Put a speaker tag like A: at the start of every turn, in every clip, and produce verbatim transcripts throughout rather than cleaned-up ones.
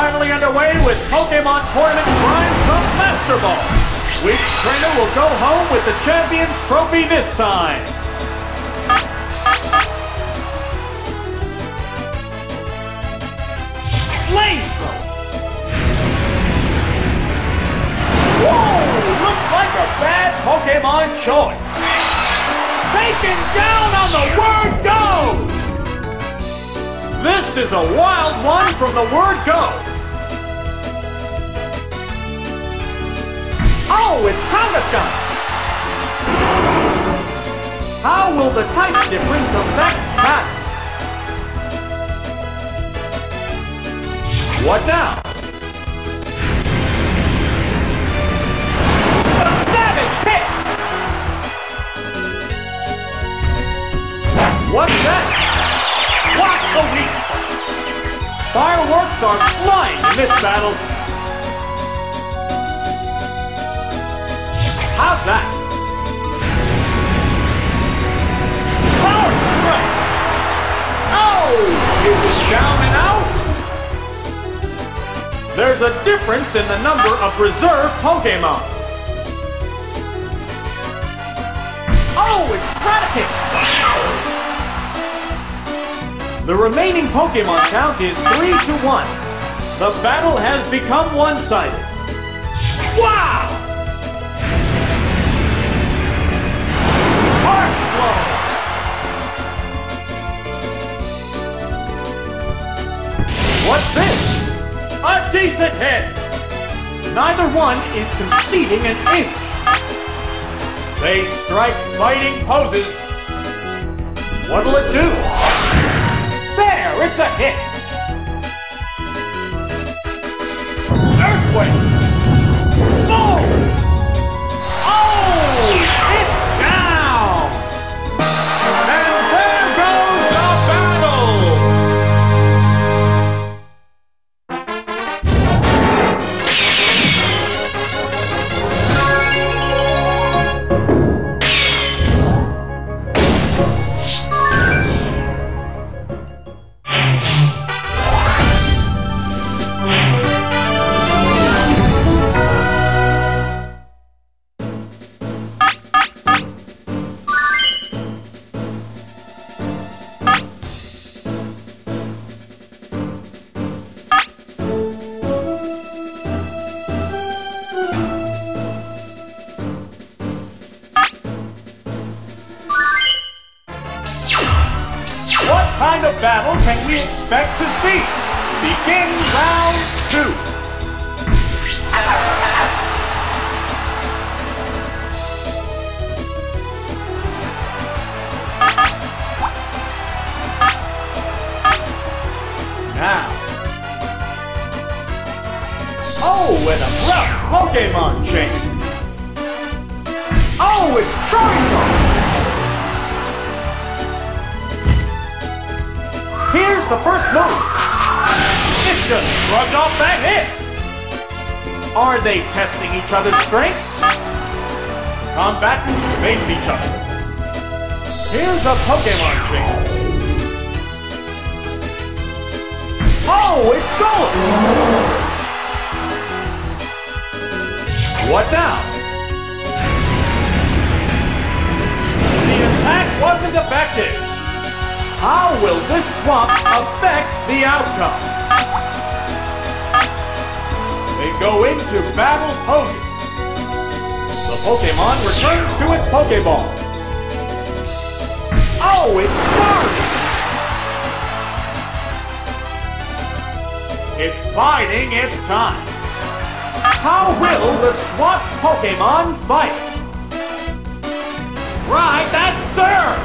A: finally underway with Pokemon Tournament Prime Cup Master Ball. Which trainer will go home with the Champions Trophy this time? Flamethrower! Whoa! Looks like a bad Pokemon choice. Taken down on the word go! This is a wild one from the word go. Oh, it's Kangaskhan! How will the type difference affect that? What now? A savage hit! What's that? What the weak spot? Fireworks are flying in this battle. How's that? Power strike! Oh! Is it down and out? There's a difference in the number of reserve Pokemon. Oh, it's Raticate! The remaining Pokemon count is three to one. The battle has become one-sided. Wow! Harsh blow! What's this? A decent hit! Neither one is conceding an inch. They strike fighting poses. What'll it do? There, it's a hit! Earthquake! Boom! Oh! It's down! And there goes the battle! What kind of battle can we expect to see? Begin round two. Now. Oh, and a rough Pokemon change. Oh, it's Charizard! Here's the first move. It just shrugged off that hit. Are they testing each other's strength? Combatants face each other. Here's a Pokemon change. Oh, it's gone! What now? The attack wasn't effective. How will this swap affect the outcome? They go into battle poses. The Pokemon returns to its Pokeball. Oh, it's Starly! It's biding its time. How will the swapped Pokemon fight? Right, that's Sir!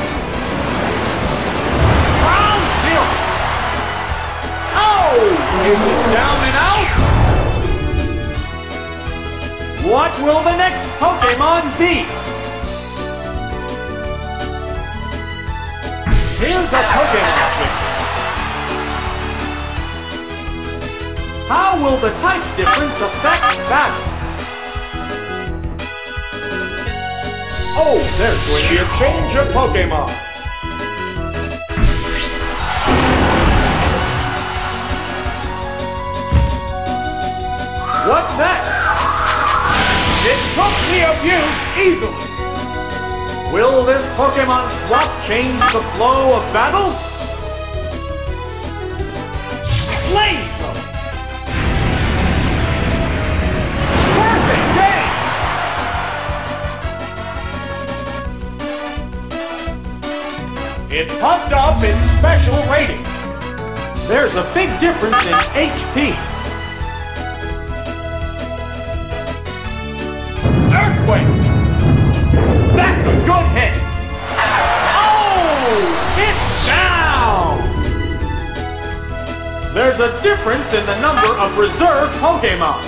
A: Oh! Is it down and out? What will the next Pokemon be? Here's a Pokemon change. How will the type difference affect battle? Oh, there's going to be a change of Pokemon. What's next? It took the abuse easily. Will this Pokemon swap change the flow of battle? Flamethrower! Perfect game! It pumped up its special rating. There's a big difference in H P. Earthquake! That's a good hit! Oh! It's down! There's a difference in the number of reserve Pokemon.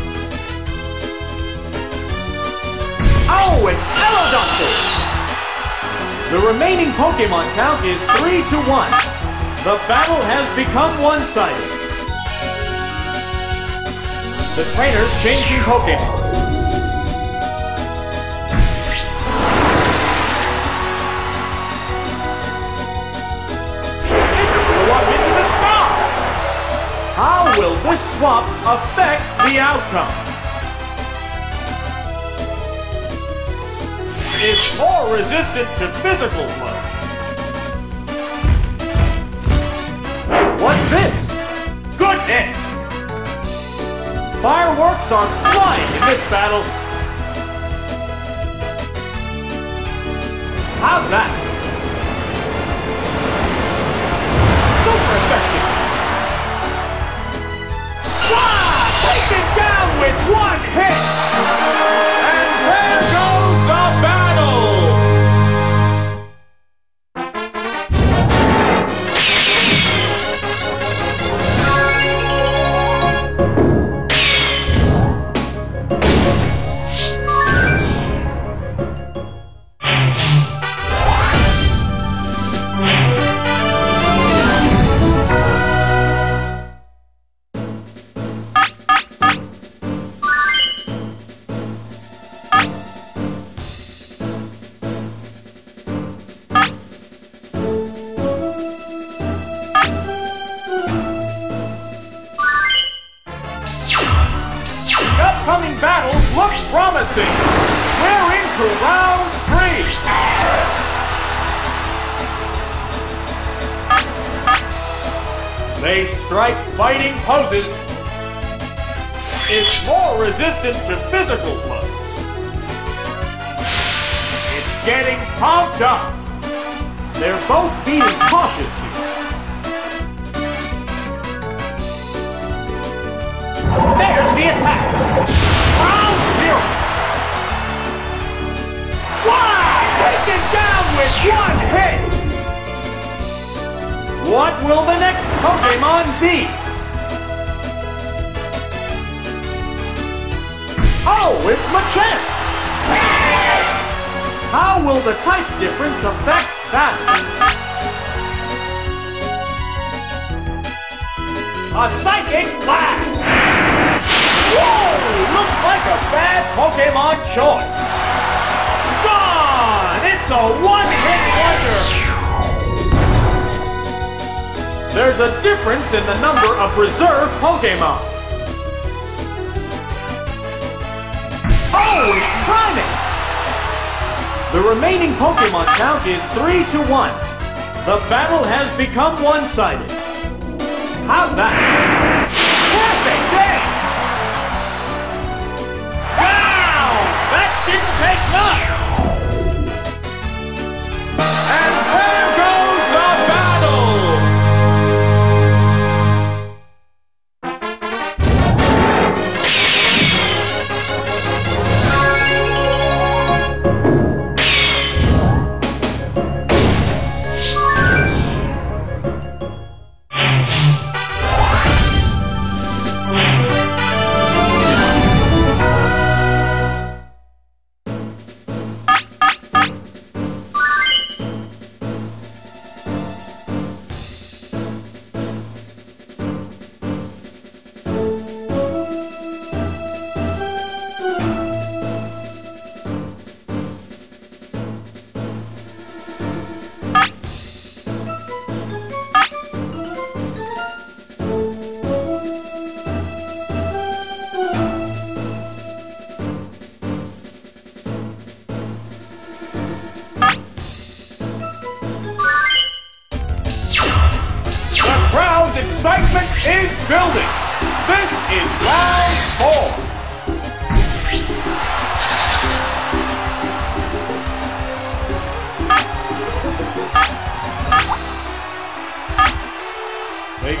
A: Oh, it's Aerodactyl! The remaining Pokemon count is three to one. The battle has become one-sided. The trainer's changing Pokemon. How will this swap affect the outcome? It's more resistant to physical blows. What's this? Good hit! Fireworks are flying in this battle. How's that? Super effective! Wow! Taken down with one hit! And there goes the battle! Upcoming battles look promising. We're into round three. They strike fighting poses. It's more resistant to physical blows. It's getting pumped up. They're both being cautious here. There's the attack! Round zero! Wow! Taken down with one hit! What will the next Pokemon be? Oh, it's Machamp! How will the type difference affect that? A Psychic Blast! Whoa! Looks like a bad Pokemon choice. Gone! It's a one-hit wonder! There's a difference in the number of reserve Pokemon. Oh, it's Primeape! The remaining Pokemon count is three to one. The battle has become one-sided. How's that? Perfect hit! That didn't take much! And there goes the battle!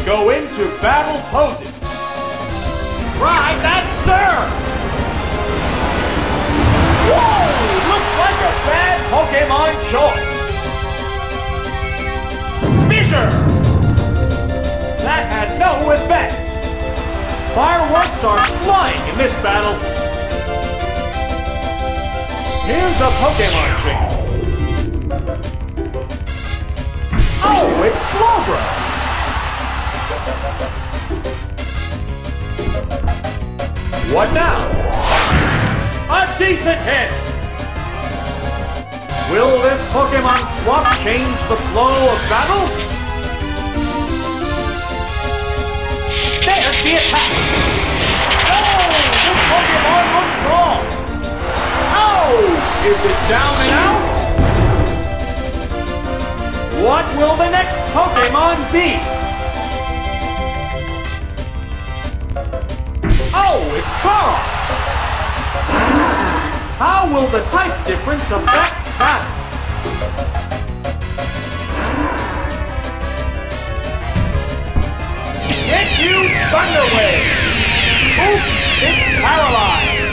A: go into battle poses. Right, that's serve! Whoa! Looks like a bad Pokemon choice. Fissure! That had no effect. Fireworks are flying in this battle. Here's a Pokemon change. Oh, it's Slowbro! What now? A decent hit! Will this Pokemon swap change the flow of battle? There's the attack! Oh! This Pokemon looks strong! Oh! Is it down and out? What will the next Pokemon be? Oh, it's Carl! How will the type difference affect battle? Get you, Thunder Wave! Oops, it's paralyzed!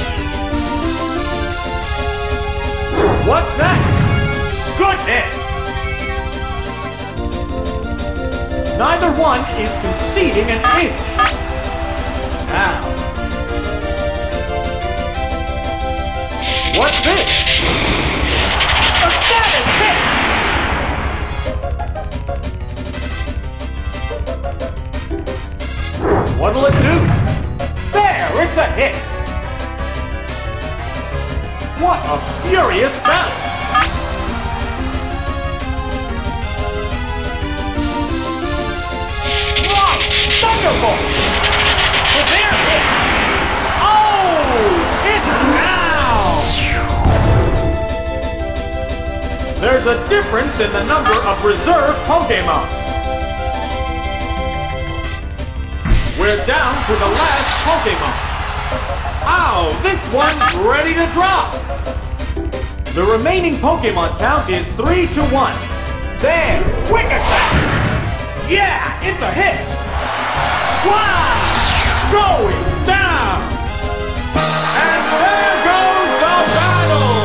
A: What's that? Goodness! Neither one is conceding an inch. Now. What's this? A status hit! What'll it do? There, it's a hit! What a furious battle! Wow! Thunderbolt! Severe hit! Oh! It's down! There's a difference in the number of reserve Pokemon. We're down to the last Pokemon. Ow! This one's ready to drop! The remaining Pokemon count is three to one. There! Quick attack! Yeah! It's a hit! Wow! Going down! And there goes the battle!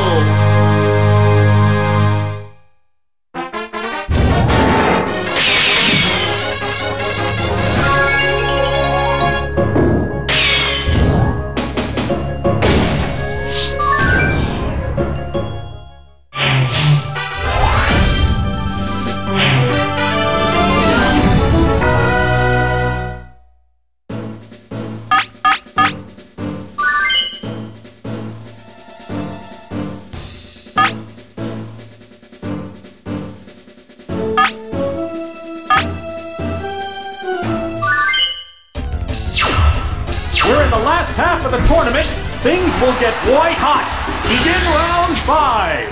A: We're in the last half of the tournament. Things will get white hot. Begin round five.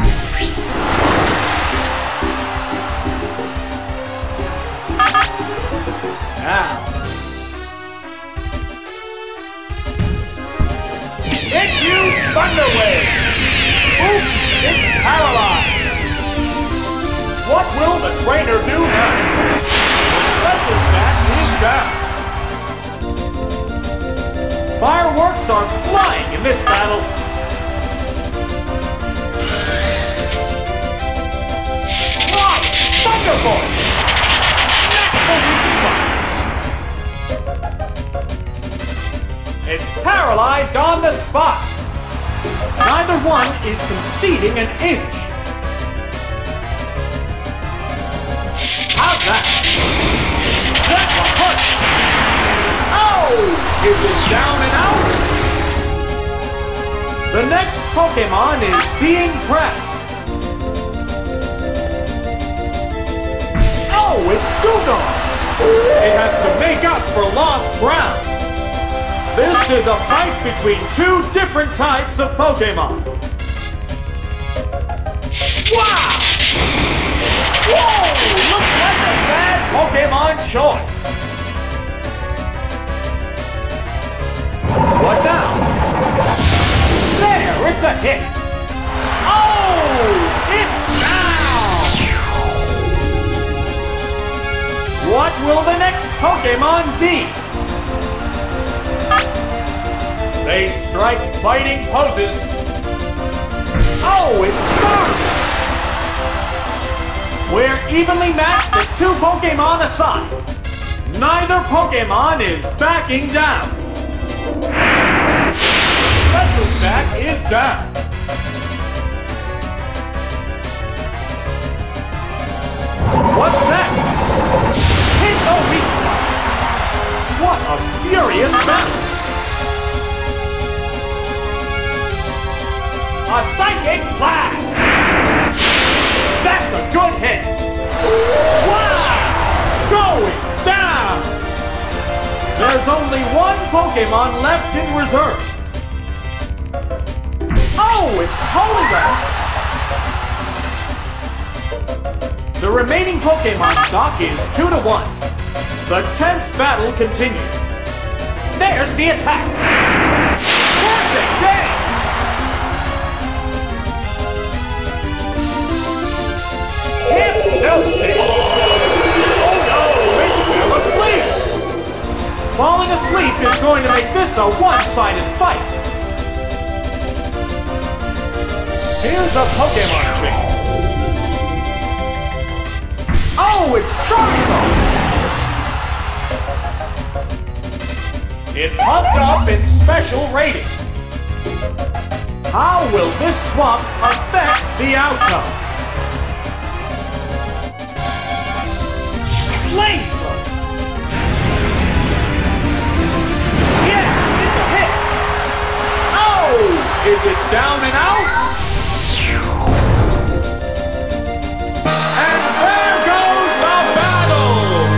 A: Now. It's you, Thunder Wave. Oops, it's paralyzed. What will the trainer do now? The special stat is down. Fireworks are flying in this battle. Wow! Thunderbolt! That's the weak spot. It's paralyzed on the spot. Neither one is conceding an inch. How's that? That one hurt. Oh! Is it down and out? The next Pokemon is being pressed. Oh, it's Dugong! It has to make up for lost ground. This is a fight between two different types of Pokemon. Wow! Whoa! Looks like a bad Pokemon choice. What now? There, it's a hit! Oh! It's down! What will the next Pokemon be? They strike fighting poses. Oh, it's Arceus! We're evenly matched at two Pokemon aside. Neither Pokemon is backing down. Special attack is down. What's that? Hit the weak spot. What a furious battle! A psychic blast! That's a good hit! Wow! Going down! There's only one Pokemon left in reserve. Oh, it's Polygon! The remaining Pokemon stock is two to one. The tenth battle continues. There's the attack! Perfect day! Hypnosis! Oh no, it's fell asleep! Falling asleep is going to make this a one-sided fight. Here's a Pokemon trick. Oh, it's Charizard! It popped up in special rating. How will this swap affect the outcome? Flamethrower! Yeah, it's a hit! Oh! Is it down and out? And there goes the battle!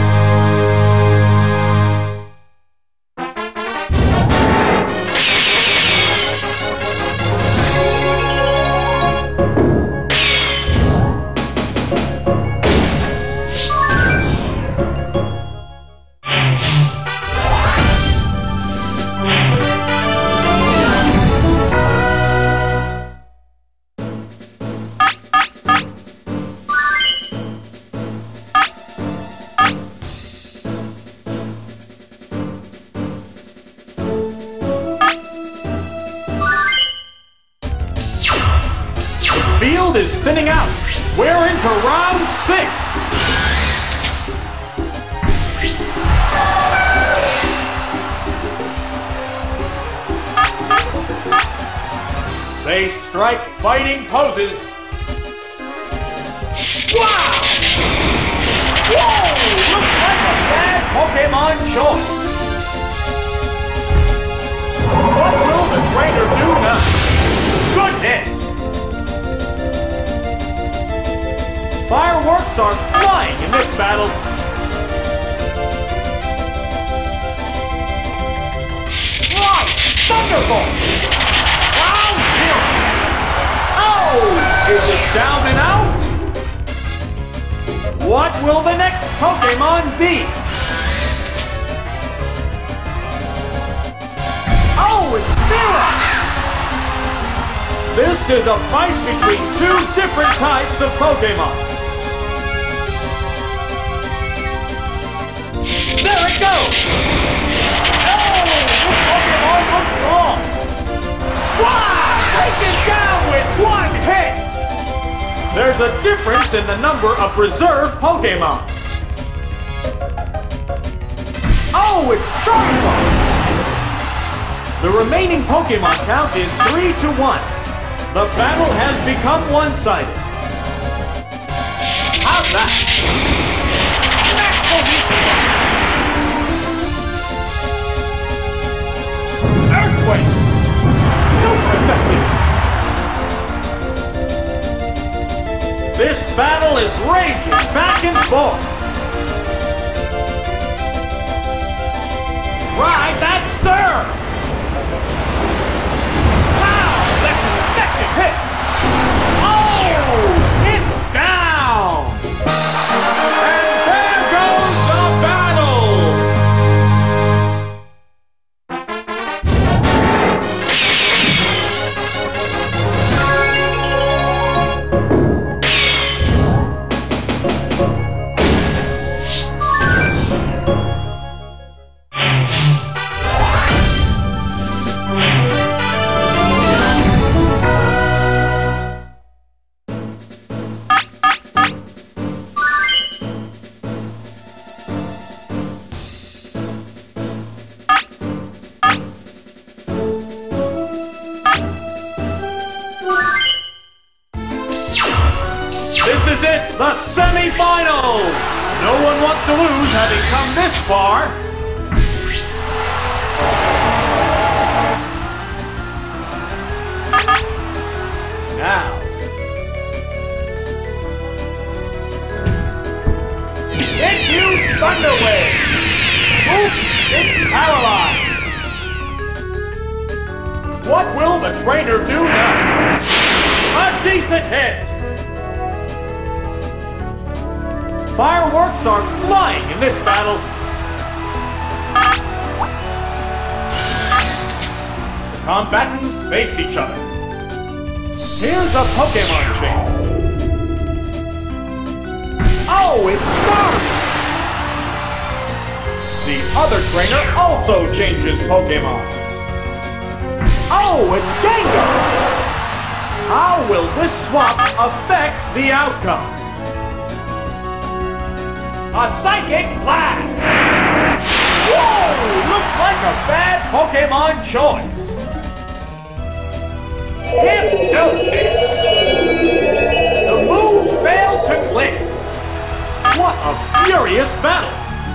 A: Field is thinning out. We're into round six. They strike fighting poses. Wow! Whoa! Looks like a bad Pokemon choice. What will the trainer do now? Goodness! Fireworks are flying in this battle. Right! Thunderbolt! Round zero! Oh! Is it down and out? What will the next Pokemon be? Oh, it's Mira! This is a fight between two different types of Pokemon. There it goes! Oh! This Pokemon looks strong! Wow! Taken down with one hit! There's a difference in the number of reserve Pokemon. Oh, it's Charizard! The remaining Pokemon count is three to one. The battle has become one-sided. How's that? Earthquake! Super effective! This battle is raging back and forth. Ride that serve! Wow, that's an effective hit! Oh, it's down! And there goes the battle! This is it, the semifinals! No one wants to lose having come this far. Now. It used Thunder Wave! Oops, it's paralyzed! What will the trainer do now? A decent hit! Fireworks are flying in this battle! The combatants face each other. Here's a Pokemon change. Oh, it's Starry! The other trainer also changes Pokemon. Oh, it's Gengar! How will this swap affect the outcome? A Psychic Blast! Whoa! Looks like a bad Pokemon choice. Hypnosis! The move failed to click. What a furious battle!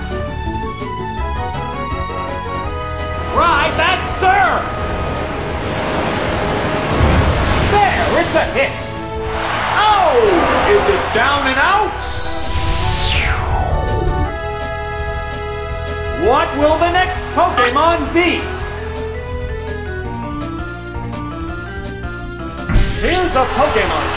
A: Try that serve! There is the hit! Oh! Is it down and out? What will the next Pokemon be? Here's a Pokemon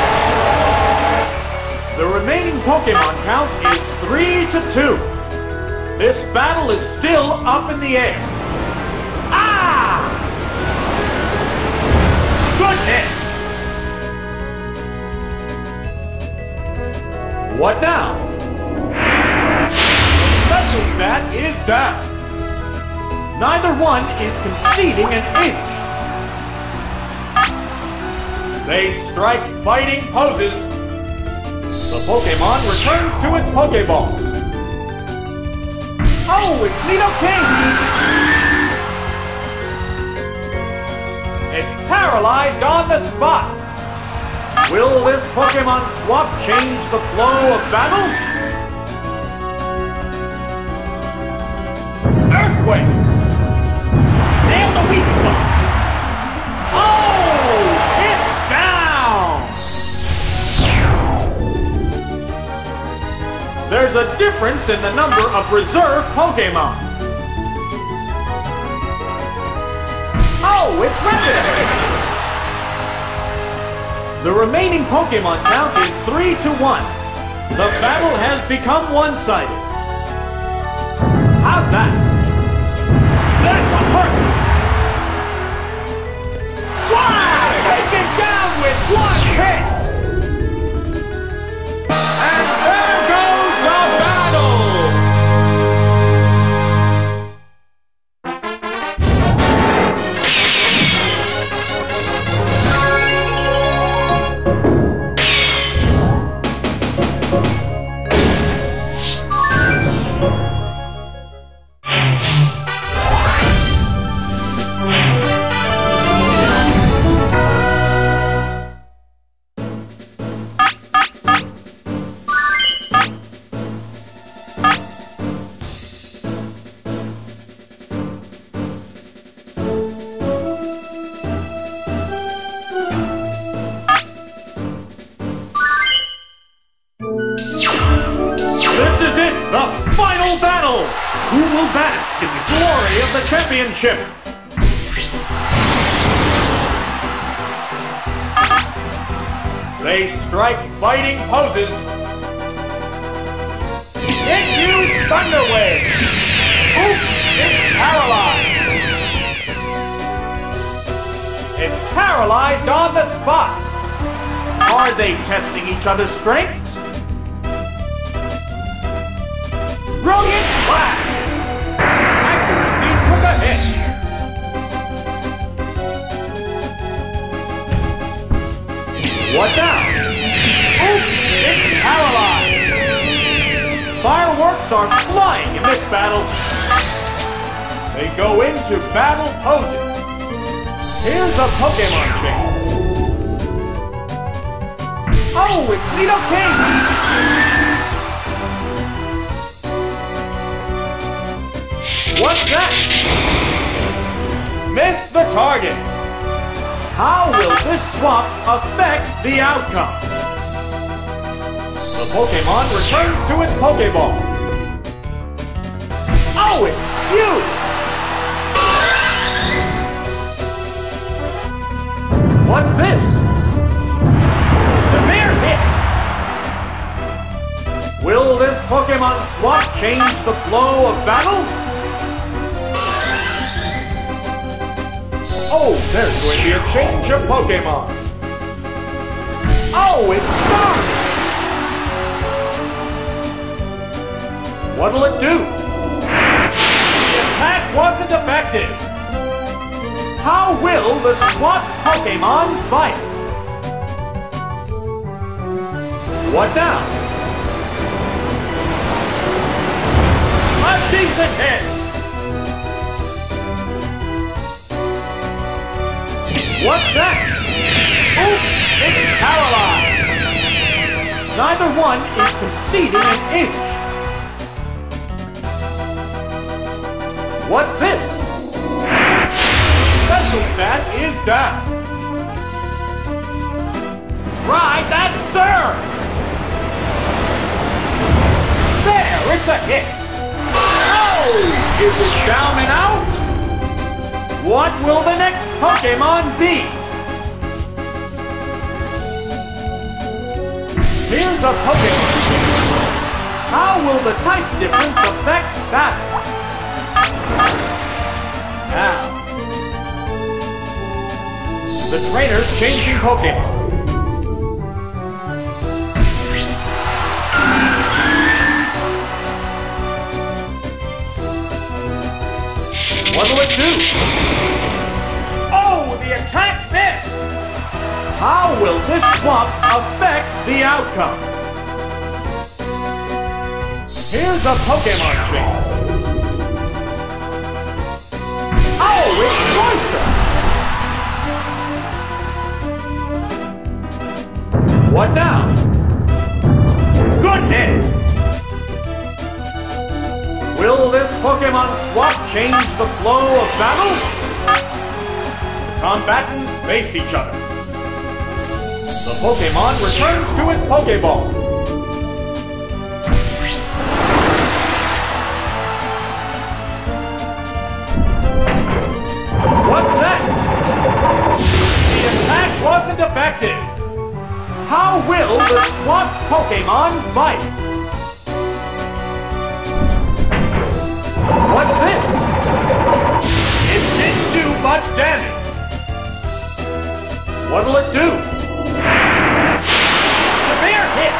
A: change. The remaining Pokemon count is three to two. This battle is still up in the air. Ah! Good hit. What now? The special stat is down. Neither one is conceding an inch. They strike fighting poses. The Pokemon returns to its Pokeball. Oh, it's Nidoking! It's paralyzed on the spot. Will this Pokemon swap change the flow of battle? Earthquake! Nail the weak spot! Oh! It's down! There's a difference in the number of reserve Pokemon. Oh, it's Resident! The remaining Pokemon count is three to one. The battle has become one-sided. How's that? That's a hurt! Wow! Take it down with one hit! And there goes the battle! Who will bask in the glory of the championship? They strike fighting poses. It used Thunder Wave. Oops, it's paralyzed. It's paralyzed on the spot. Are they testing each other's strengths? Brilliant Blast! Accuracy took a hit. What now? Oops, it's paralyzed. Fireworks are flying in this battle. They go into battle poses. Here's a Pokemon change. Oh, it's Nidoking! What's that? Missed the target. How will this swap affect the outcome? The Pokemon returns to its Pokeball. Oh, it's you! What's this? The mere hit! Will this Pokemon swap change the flow of battle? Oh, there's going to be a change of Pokemon. Oh, it's Sonic! What'll it do? The attack wasn't effective. How will the swapped Pokemon fight? What now? A decent hit! What's that? Oops, it's paralyzed! Neither one is conceding an inch. What's this? Special stat is down. Right, that's sir! There, it's a hit! Oh! Is it down and out? What will the next Pokemon be? Here's a Pokemon. How will the type difference affect that? Now, the trainer's changing Pokemon. What'll it do? Oh, the attack missed! How will this swap affect the outcome? Here's a Pokemon change. Oh, it's Cloyster! What now? Good hit! Will this Pokemon swap change the flow of battle? The combatants face each other. The Pokemon returns to its Pokeball. What's that? The attack wasn't effective. How will the swapped Pokemon fight? What's this? It didn't do much damage. What'll it do? Severe hit!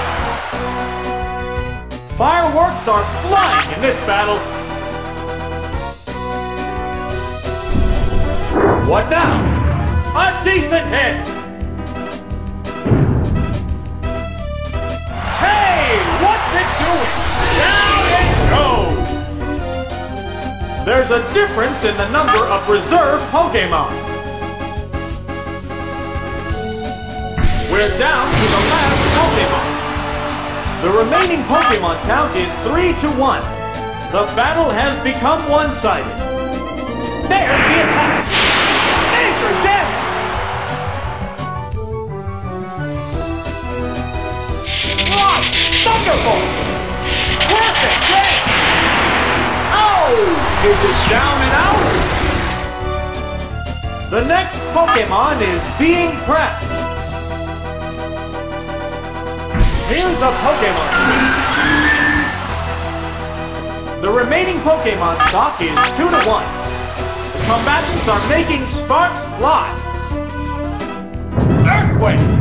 A: Fireworks are flying in this battle. What now? A decent hit! Hey! What's it doing? Down it goes! There's a difference in the number of reserve Pokemon. We're down to the last Pokemon. The remaining Pokemon count is three to one. The battle has become one-sided. There's the attack! Major damage! Wow! Thunderbolt! Perfect hit! Oh! Is it down and out? The next Pokemon is being prepped. Here's a Pokemon. The remaining Pokemon stock is two to one. The combatants are making sparks fly. Earthquake!